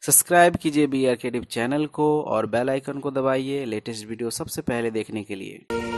Subscribe कीजिए B आर के channel को और बेल आइकन को दबाइए लेटेस्ट वीडियो सबसे पहले देखने के लिए।